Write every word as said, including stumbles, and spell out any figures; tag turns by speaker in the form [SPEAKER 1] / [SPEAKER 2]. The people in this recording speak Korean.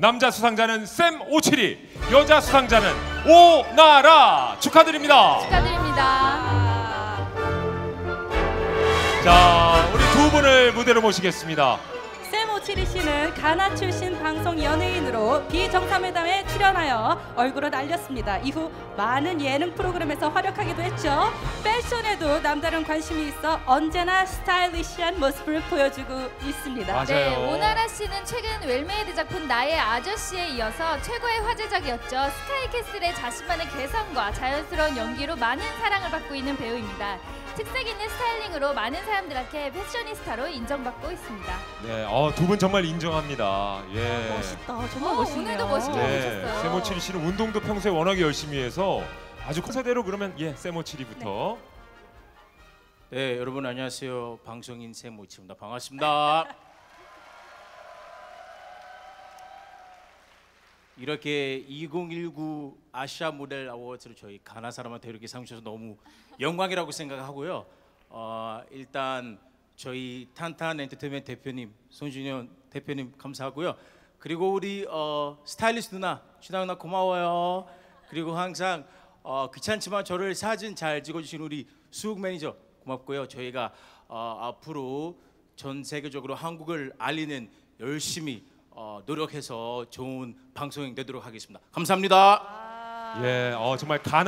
[SPEAKER 1] 남자 수상자는 샘 오칠이, 여자 수상자는 오나라. 축하드립니다.
[SPEAKER 2] 축하드립니다.
[SPEAKER 1] 자, 우리 두 분을 무대로 모시겠습니다.
[SPEAKER 3] 샘 오칠이 씨는 가나 출신 방송 연예인으로 비정상회담에 출연하여 얼굴을 알렸습니다. 이후 많은 예능 프로그램에서 활약하기도 했죠. 패션에도 남다른 관심이 있어 언제나 스타일리시한 모습을 보여주고 있습니다.
[SPEAKER 1] 맞아요.
[SPEAKER 2] 네, 오나라 씨는 최근 웰메이드 작품 나의 아저씨에 이어서 최고의 화제작이었죠. 스카이캐슬의 자신만의 개성과 자연스러운 연기로 많은 사랑을 받고 있는 배우입니다. 특색 있는 스타일링으로 많은 사람들한테 패셔니스타로 인정받고 있습니다.
[SPEAKER 1] 네, 어, 두 분 정말 인정합니다. 예.
[SPEAKER 3] 멋있다. 정말
[SPEAKER 2] 어,
[SPEAKER 3] 멋있네요.
[SPEAKER 2] 오늘도 멋있게
[SPEAKER 1] 네,
[SPEAKER 2] 오셨어요.
[SPEAKER 1] 샘 오칠이 씨는 운동도 평소에 워낙에 열심히 해서 아주 컨셉대로 그러면 예, 샘 오칠이부터.
[SPEAKER 4] 네, 여러분 안녕하세요. 방송인 샘 오칠입니다. 반갑습니다. 이렇게 이천십구 아시아 모델 어워즈를 저희 가나 사람한테 이렇게 상 주셔서 너무 영광이라고 생각하고요. 어, 일단 저희 탄탄 엔터테인먼트 대표님 손준현 대표님 감사하고요. 그리고 우리 어, 스타일리스트 누나 신아 누나 고마워요. 그리고 항상 어, 귀찮지만 저를 사진 잘 찍어주신 우리 수욱 매니저 고맙고요. 저희가 어, 앞으로 전 세계적으로 한국을 알리는 열심히 어, 노력해서 좋은 방송이 되도록 하겠습니다. 감사합니다.
[SPEAKER 1] 예, 어, 정말 가나